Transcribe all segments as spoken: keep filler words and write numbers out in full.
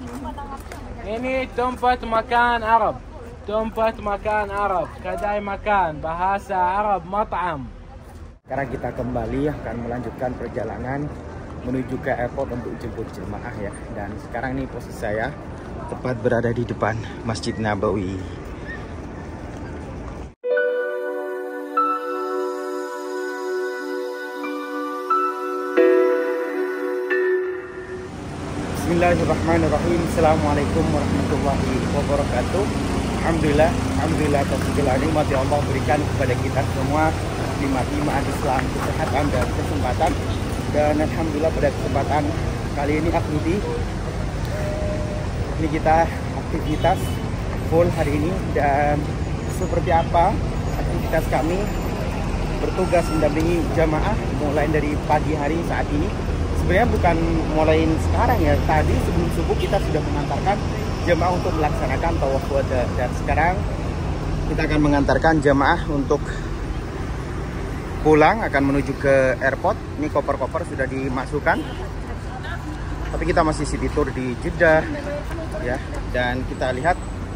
Ini tempat makan Arab. Tempat makan Arab. Kedai makan bahasa Arab mat'am. Sekarang kita kembali akan melanjutkan perjalanan menuju ke airport untuk jemput jemaah ya. Dan sekarang ini posisi saya tepat berada di depan Masjid Nabawi. Bismillahirrahmanirrahim. Assalamualaikum warahmatullahi wabarakatuh. Alhamdulillah, alhamdulillah atas segala nikmat yang Allah berikan kepada kita semua, nikmat iman, Islam, kesehatan dan kesempatan. Dan alhamdulillah pada kesempatan kali ini Akhwati, ini kita aktivitas full hari ini. Dan seperti apa aktivitas kami bertugas mendampingi jamaah mulai dari pagi hari saat ini. Sebenarnya bukan mulai sekarang ya, tadi sebelum subuh kita sudah mengantarkan jemaah untuk melaksanakan tawaf wada. Dan sekarang kita akan mengantarkan jemaah untuk pulang, akan menuju ke airport. Ini koper-koper sudah dimasukkan, tapi kita masih city tour di Jeddah ya. Dan kita lihat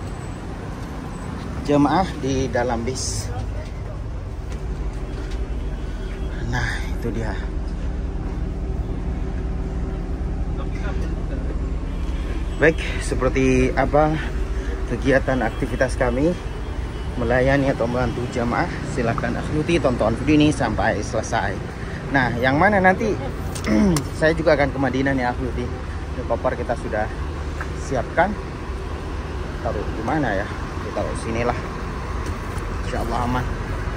jemaah di dalam bis. Nah itu dia. Baik, seperti apa kegiatan aktivitas kami melayani atau membantu jamaah, silahkan Akhwati tonton video ini sampai selesai. Nah, yang mana nanti saya juga akan ke Madinah nih Akhwati. Ini koper kita sudah siapkan. Taruh di mana ya? Kita taruh sinilah. Insyaallah aman.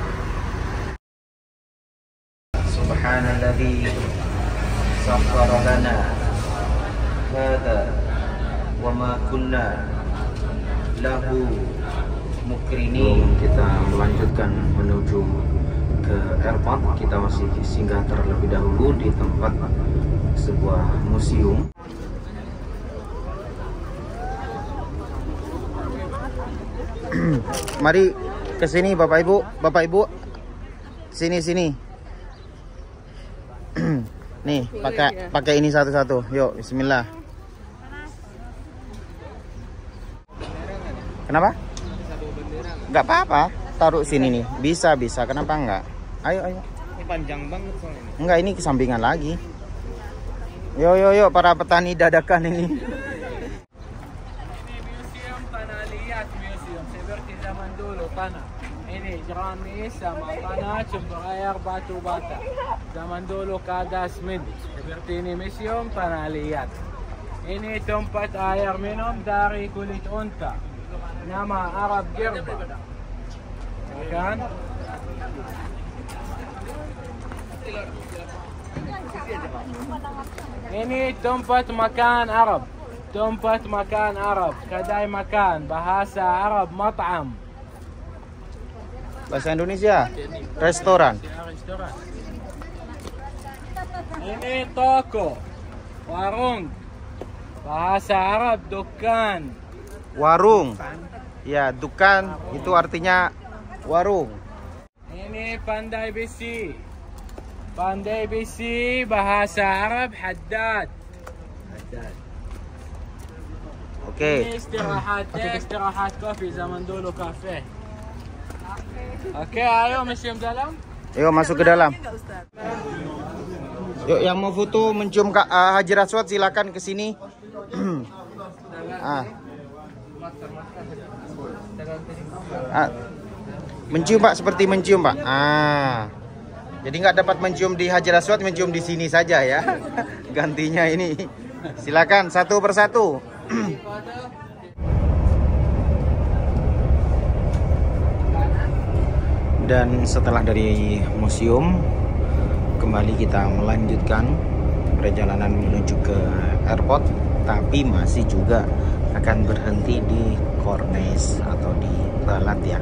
Subhanalladzi sakhkhara lana hadza wa ma kunna lahu mukrinin. Kita melanjutkan menuju ke airport. Kita masih singgah terlebih dahulu di tempat sebuah museum. Mari ke sini Bapak Ibu, Bapak Ibu. Sini sini. Nih, pakai pakai ini satu-satu. Yuk, bismillah. Kenapa? Enggak apa-apa, taruh sini nih. Bisa, bisa. Kenapa enggak? Ayo, ayo. Ini panjang banget soalnya. Enggak, ini kesampingan lagi. Yo, yo, yo, para petani dadakan ini. Ini museum tanah liat, museum seperti zaman dulu tanah. Ini jeramis sama tanah campur air batu bata. Zaman dulu kada semen. Seperti ini museum tanah liat. Ini tempat air minum dari kulit unta. Nama Arab Girba, kan? Ini tempat makan Arab, tempat makan Arab, kedai makan bahasa Arab mat'am. Bahasa Indonesia, restoran. Restoran. Ini toko, warung, bahasa Arab dukan. Warung. Ya, dukan itu artinya warung. Ini pandai besi. Pandai besi bahasa Arab haddad. Haddad. Oke. Ini istirahat, istirahat kopi zaman dulu kafe. Oke, ayo museum dalam. Yuk masuk ke dalam. Yuk yang mau foto mencium uh, Hajar Aswad silakan ke sini. ah. ah. Mencium Pak, seperti mencium Pak. Ah. Jadi nggak dapat mencium di Hajar Aswad, mencium di sini saja ya. Gantinya ini. Silakan satu persatu. Dan setelah dari museum, kembali kita melanjutkan perjalanan menuju ke airport, tapi masih juga akan berhenti di Corniche atau di Balat ya.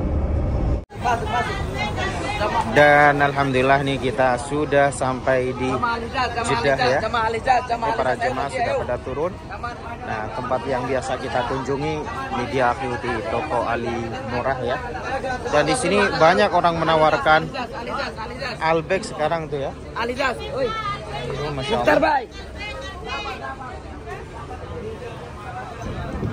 Dan alhamdulillah nih kita sudah sampai di Jeddah ya. Para jemaah sudah pada turun. Nah, tempat yang biasa kita kunjungi ini dia Akhwati, toko Ali Murah ya. Dan di sini banyak orang menawarkan albek sekarang tuh ya. Oh, Masya Allah.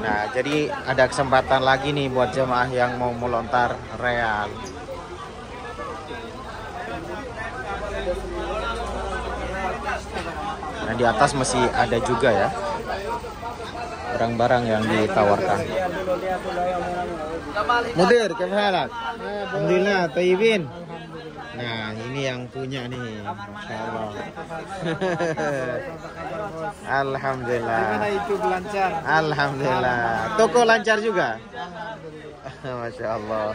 Nah, jadi ada kesempatan lagi nih buat jemaah yang mau melontar real. Nah, di atas masih ada juga ya barang-barang yang ditawarkan. Mudir, kemana? Alhamdulillah, Taibin. Nah, ini yang punya nih. Masya Allah. Alhamdulillah. Gimana itu lancar? Alhamdulillah. Toko lancar juga? Masya Allah.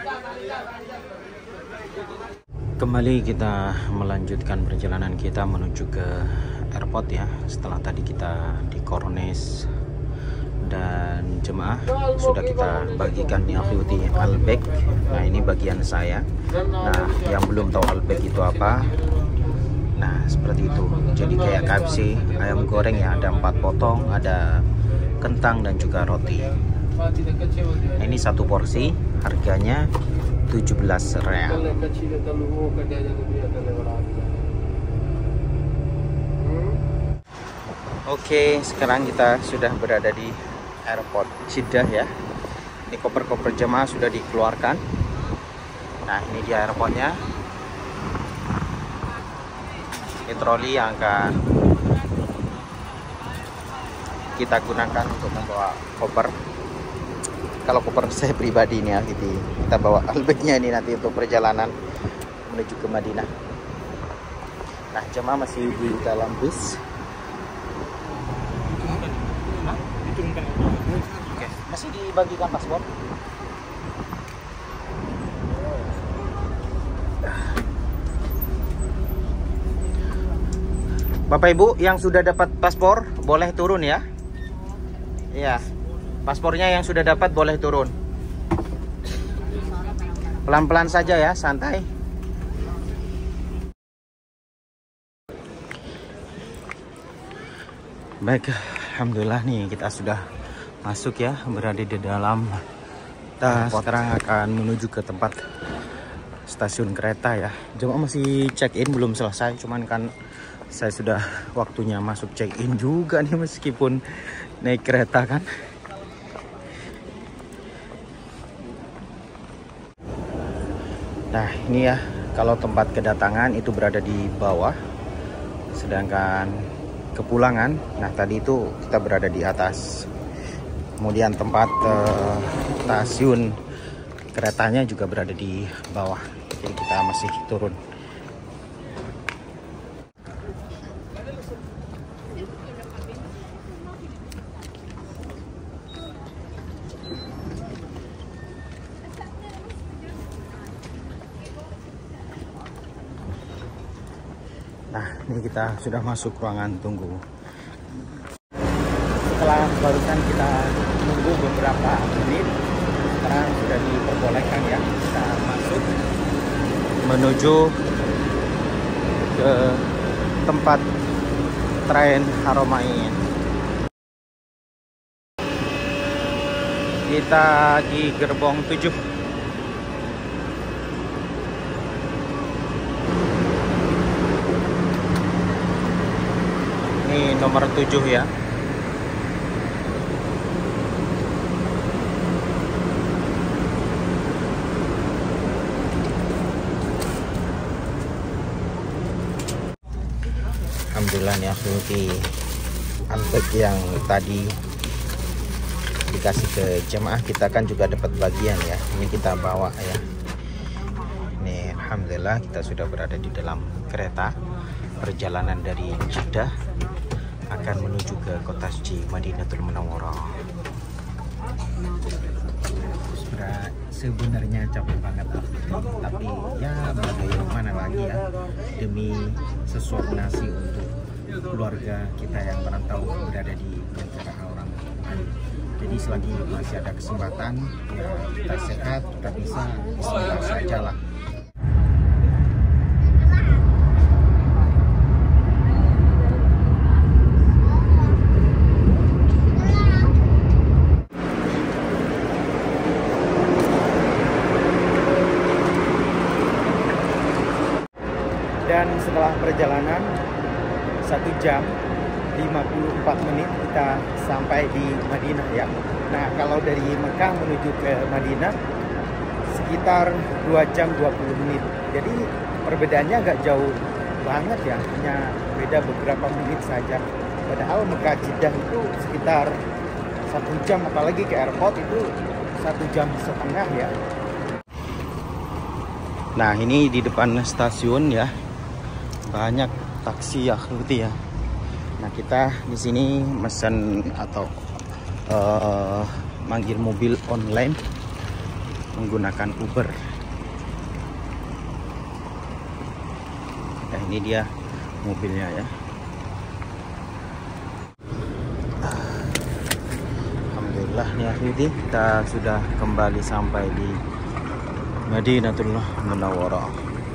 Kembali kita melanjutkan perjalanan kita menuju ke airport ya. Setelah tadi kita di Kornes dan jemaah sudah kita bagikan nih akhwati albek. Nah, ini bagian saya. Nah, yang belum tahu albek itu apa, nah seperti itu. Jadi kayak K F C ayam goreng ya, ada empat potong, ada kentang dan juga roti. Nah, ini satu porsi, harganya tujuh belas real. Oke, sekarang kita sudah berada di airport Jeddah ya. Ini koper-koper jemaah sudah dikeluarkan. Nah, ini dia airportnya. Ini troli yang akan kita gunakan untuk membawa koper. Kalau koper saya pribadi nih ya, gitu. Kita bawa albeknya ini nanti untuk perjalanan menuju ke Madinah. Nah, jemaah masih di dalam bis. Oke, masih dibagikan paspor. Bapak Ibu yang sudah dapat paspor boleh turun ya. Iya. Paspornya yang sudah dapat boleh turun. Pelan-pelan saja ya, santai. Baik, alhamdulillah nih kita sudah masuk ya, berada di dalam. Kita sekarang akan menuju ke tempat stasiun kereta ya. Jemaah masih check in belum selesai, cuman kan saya sudah waktunya masuk check in juga nih meskipun naik kereta kan. Nah, ini ya, kalau tempat kedatangan itu berada di bawah, sedangkan kepulangan, nah tadi itu kita berada di atas. Kemudian tempat eh, stasiun keretanya juga berada di bawah, jadi kita masih turun. Nah, ini kita sudah masuk ruangan tunggu. Setelah barusan kita tunggu beberapa menit, sekarang sudah diperbolehkan ya, kita masuk menuju ke tempat tren Haramain. Kita di gerbong tujuh. Ini nomor tujuh ya. Alhamdulillah nih akhwati, albek yang tadi dikasih ke jemaah kita kan juga dapat bagian ya. Ini kita bawa ya. Nih, alhamdulillah kita sudah berada di dalam kereta. Perjalanan dari Jeddah akan menuju ke kota suci Madinatul Munawwarah. Sebenarnya capek banget, tapi ya bagaimana lagi ya, demi sesuap nasi untuk keluarga kita yang merantau berada di negara orang lain. Jadi selagi masih ada kesempatan ya, kita sehat, kita bisa bismillah saja lah. Dan setelah perjalanan satu jam lima puluh empat menit kita sampai di Madinah ya. Nah, kalau dari Mekah menuju ke Madinah sekitar dua jam dua puluh menit. Jadi perbedaannya agak jauh banget ya, hanya beda beberapa menit saja. Padahal Mekah Jeddah itu sekitar satu jam, apalagi ke airport itu satu jam setengah ya. Nah, ini di depan stasiun ya, banyak taksi ya, gitu ya. Nah, kita di sini mesen atau uh, manggil mobil online menggunakan Uber. Nah, ini dia mobilnya ya. Alhamdulillah nih Akhwati, kita sudah kembali sampai di Madinatul Munawwarah.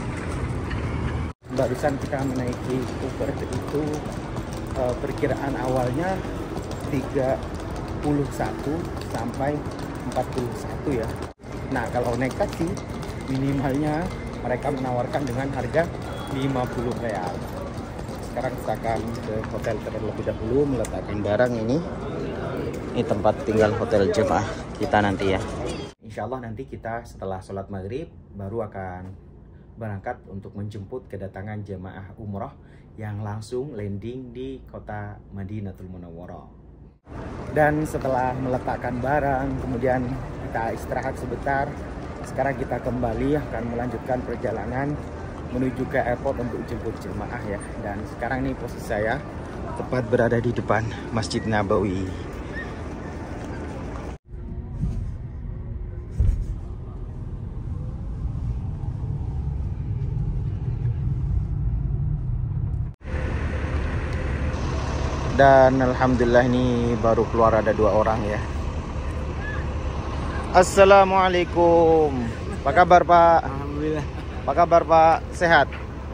Barusan kita menaiki Uber itu uh, perkiraan awalnya tiga puluh satu sampai empat puluh satu ya. Nah, kalau naik taksi minimalnya mereka menawarkan dengan harga lima puluh real. Sekarang kita akan ke hotel terlebih dahulu meletakkan barang ini. Ini tempat tinggal hotel jemaah kita nanti ya. Insya Allah nanti kita setelah sholat maghrib baru akan berangkat untuk menjemput kedatangan jemaah umroh yang langsung landing di kota Madinatul Munawwarah. Dan setelah meletakkan barang, kemudian kita istirahat sebentar. Sekarang kita kembali akan melanjutkan perjalanan menuju ke airport untuk jemput jemaah ya. Dan sekarang nih posisi saya tepat berada di depan Masjid Nabawi. Dan alhamdulillah ini baru keluar ada dua orang ya. Assalamualaikum. Apa kabar Pak? Alhamdulillah. Apa kabar Pak? Sehat?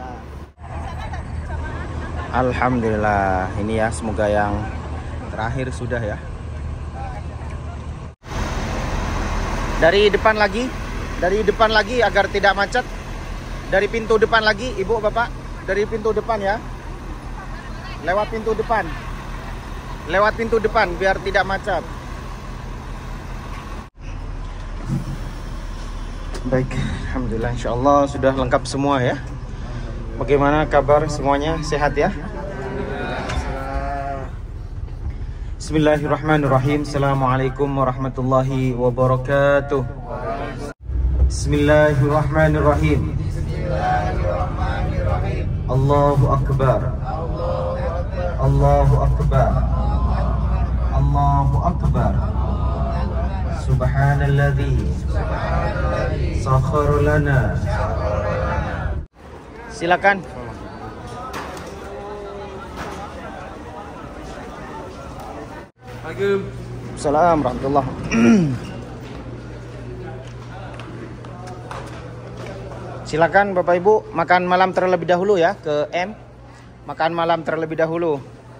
Alhamdulillah. Ini ya, semoga yang terakhir sudah ya. Dari depan lagi, dari depan lagi agar tidak macet. Dari pintu depan lagi, Ibu Bapak. Dari pintu depan ya. Lewat pintu depan. Lewat pintu depan biar tidak macet. Baik, alhamdulillah, insya Allah sudah lengkap semua ya. Bagaimana kabar semuanya? Sehat ya? Bismillahirrahmanirrahim. Assalamualaikum warahmatullahi wabarakatuh. Bismillahirrahmanirrahim. Allahu Akbar. Allahu Akbar. Allahu Akbar. Subhanalladzi sakhkhara lana. Silakan. Assalamualaikum warahmatullahi wabarakatuh. Silakan Bapak Ibu makan malam terlebih dahulu ya ke M. Makan malam terlebih dahulu.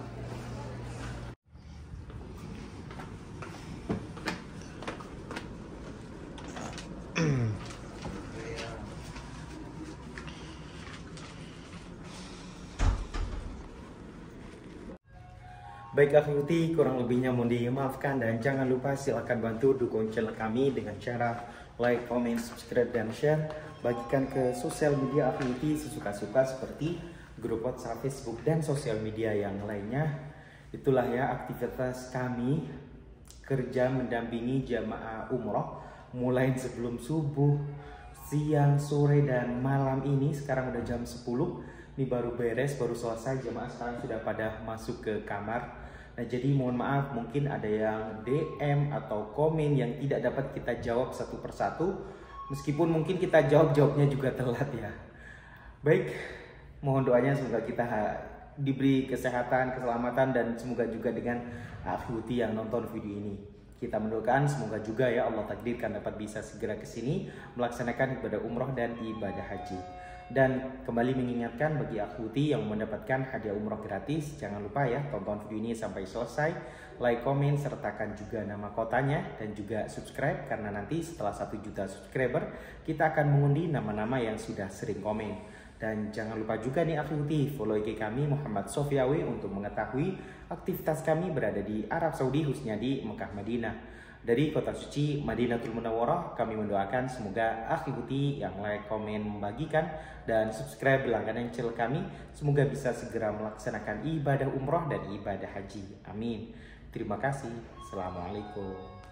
Baik Akhwati, kurang lebihnya mohon dimaafkan dan jangan lupa silakan bantu dukung channel kami dengan cara like, comment, subscribe dan share. Bagikan ke sosial media Akhwati sesuka-suka seperti grup WhatsApp, Facebook dan sosial media yang lainnya. Itulah ya aktivitas kami kerja mendampingi jamaah umroh mulai sebelum subuh, siang, sore dan malam ini. Sekarang udah jam sepuluh. Ini baru beres, baru selesai, jemaah sekarang sudah pada masuk ke kamar. Nah, jadi mohon maaf mungkin ada yang D M atau komen yang tidak dapat kita jawab satu persatu. Meskipun mungkin kita jawab-jawabnya juga telat ya. Baik, mohon doanya semoga kita diberi kesehatan, keselamatan dan semoga juga dengan Akhwati yang nonton video ini. Kita mendoakan semoga juga ya Allah takdirkan dapat bisa segera ke sini melaksanakan ibadah umroh dan ibadah haji. Dan kembali mengingatkan bagi Akhwati yang mendapatkan hadiah umroh gratis, jangan lupa ya tonton video ini sampai selesai, like, komen, sertakan juga nama kotanya dan juga subscribe karena nanti setelah satu juta subscriber kita akan mengundi nama-nama yang sudah sering komen. Dan jangan lupa juga nih Akhwati follow I G kami Muhammad Sofyawi untuk mengetahui Aktivitas kami berada di Arab Saudi, khususnya di Mekah Madinah. Dari kota suci Madinatul Munawwarah, kami mendoakan semoga akhi Huti yang like, komen, membagikan, dan subscribe langganan channel kami semoga bisa segera melaksanakan ibadah umroh dan ibadah haji. Amin. Terima kasih. Assalamualaikum.